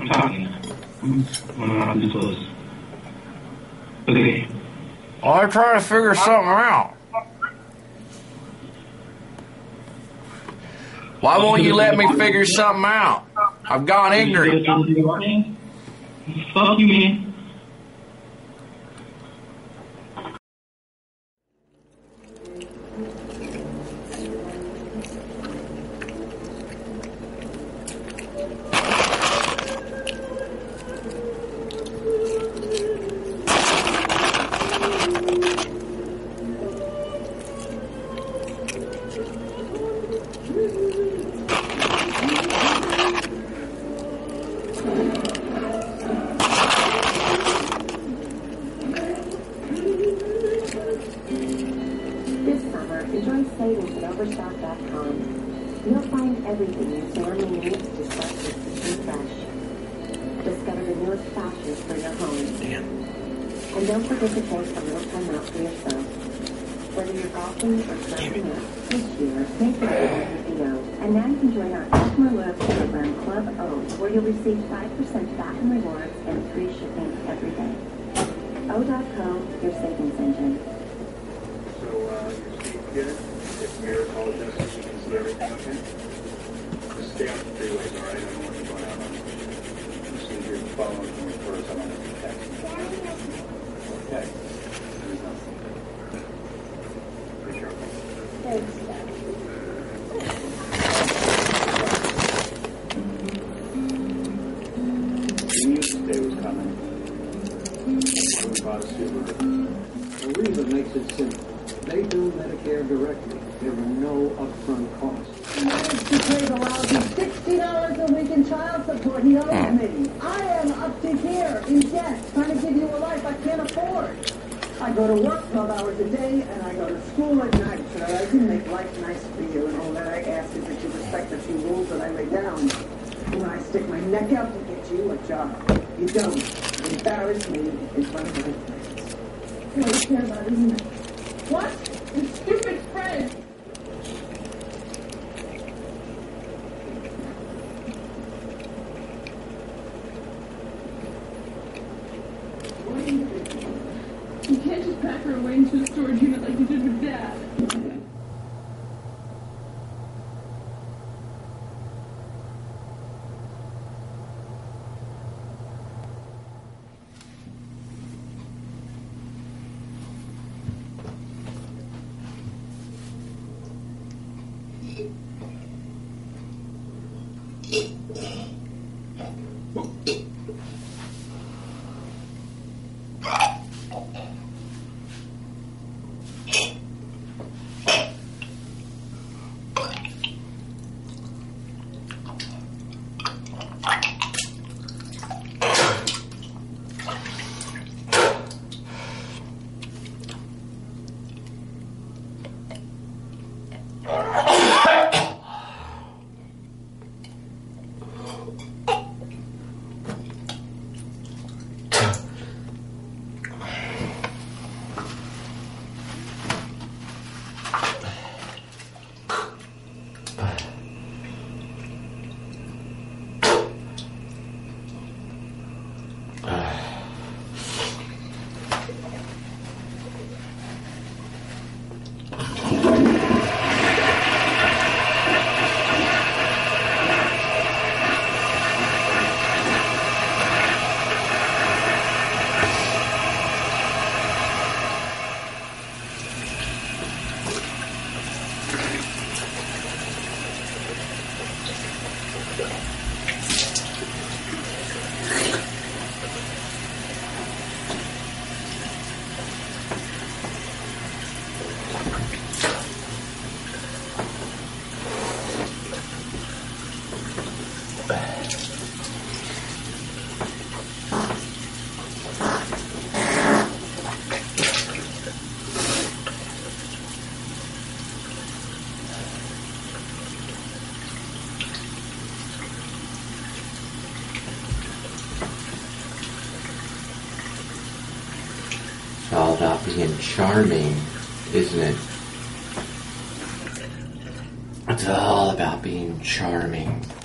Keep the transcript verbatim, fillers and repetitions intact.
I'm talking. I'm not too close. Okay. Well, I'm trying to figure something out. Why won't you let me figure something out? I've gone ignorant. Fuck you, man. You'll find everything your family needs to start with something fresh. Discover the newest fashions for your home. Damn. And don't forget to take a little time out for yourself. Whether you're golfing or surfing up this year, make it a video. And now you can join our customer loyalty program, Club O, where you'll receive five percent back in rewards and free shipping every day. O dot co, your savings engine. So, uh, your speed good? If Mayor calls us, you can see everything okay? Just stay on the freeways, all right? I don't want you going out on them. Just need you following from the first. I don't have to text. Okay. Pretty sure. Thanks, We knew this day was coming. We bought a Subaru. The reason makes it simple. They do Medicare directly. There are no upfront costs. He managed to pay the lousy sixty dollars a week in child support he owes me. I am up to here in debt, trying to give you a life I can't afford. I go to work twelve hours a day, and I go to school at night so that I can make life nice for you, and all that I ask is that you respect the few rules that I lay down. When I stick my neck out to get you a job, you don't. You embarrass me in front of my friends. That's all you care about, isn't it? What? You stupid friend! What are you doing? You can't just pack her away into a storage unit like you did with Dad. It's all about being charming, isn't it? It's all about being charming.